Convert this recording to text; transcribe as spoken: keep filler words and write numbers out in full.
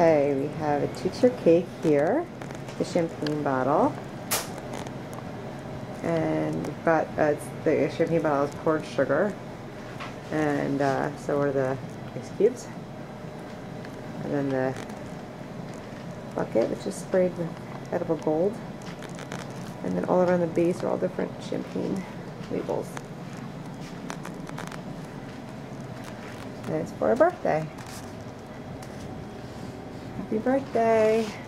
Okay, we have a two-tier cake here, the champagne bottle, and we've got uh, it's, the champagne bottle is poured sugar, and uh, so are the ice cubes, and then the bucket, which is sprayed with edible gold, and then all around the base are all different champagne labels. And it's for a birthday. Happy birthday!